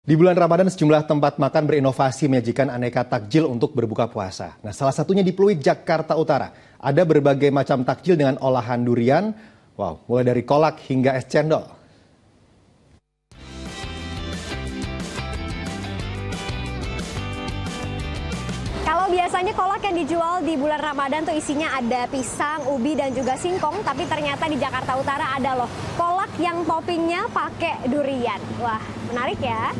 Di bulan Ramadan sejumlah tempat makan berinovasi menyajikan aneka takjil untuk berbuka puasa. Nah, salah satunya di Pluit, Jakarta Utara. Ada berbagai macam takjil dengan olahan durian. Wow, mulai dari kolak hingga es cendol. Kalau biasanya kolak yang dijual di bulan Ramadan tuh isinya ada pisang, ubi, dan juga singkong. Tapi ternyata di Jakarta Utara ada loh kolak yang toppingnya pakai durian. Wah, menarik ya.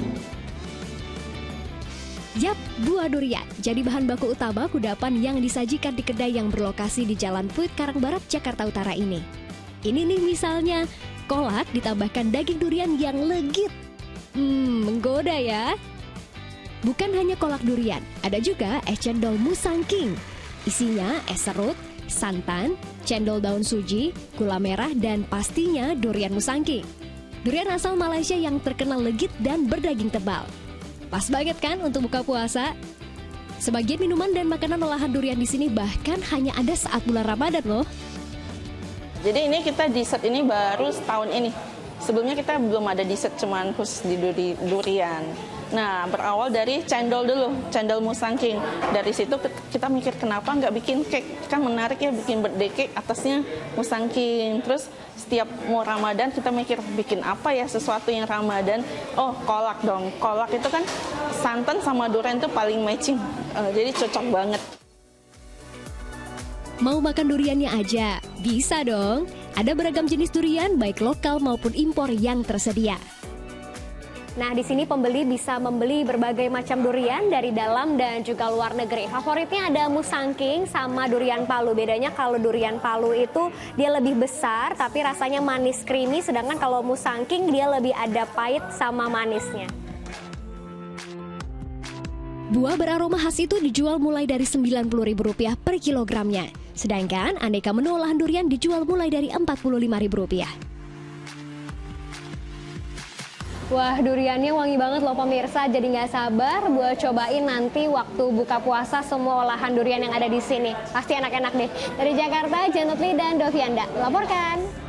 Yap, buah durian jadi bahan baku utama kudapan yang disajikan di kedai yang berlokasi di Jalan Pluit, Karangbarat, Jakarta Utara ini. Ini nih misalnya, kolak ditambahkan daging durian yang legit. Menggoda ya. Bukan hanya kolak durian, ada juga es cendol Musang King. Isinya es serut, santan, cendol daun suji, gula merah, dan pastinya durian Musang King. Durian asal Malaysia yang terkenal legit dan berdaging tebal. Pas banget kan untuk buka puasa? Sebagian minuman dan makanan olahan durian di sini bahkan hanya ada saat bulan Ramadan loh. Jadi ini kita dessert ini baru setahun ini. Sebelumnya kita belum ada dessert, cuman khusus di durian. Nah, berawal dari cendol dulu, cendol Musang King. Dari situ kita mikir kenapa nggak bikin cake, kan menarik ya bikin birthday cake atasnya Musang King. Terus setiap mau Ramadan kita mikir bikin apa ya sesuatu yang Ramadan. Oh, kolak dong. Kolak itu kan santan sama durian itu paling matching. Jadi cocok banget. Mau makan duriannya aja? Bisa dong. Ada beragam jenis durian baik lokal maupun impor yang tersedia. Nah, di sini pembeli bisa membeli berbagai macam durian dari dalam dan juga luar negeri. Favoritnya ada Musang King sama durian Palu. Bedanya kalau durian Palu itu dia lebih besar tapi rasanya manis creamy, sedangkan kalau Musang King dia lebih ada pahit sama manisnya. Buah beraroma khas itu dijual mulai dari Rp90.000 per kilogramnya. Sedangkan aneka menu olahan durian dijual mulai dari Rp45.000. Wah, duriannya wangi banget loh pemirsa, jadi nggak sabar buat cobain nanti waktu buka puasa semua olahan durian yang ada di sini. Pasti enak-enak deh. Dari Jakarta, Janutli dan Dovianda melaporkan.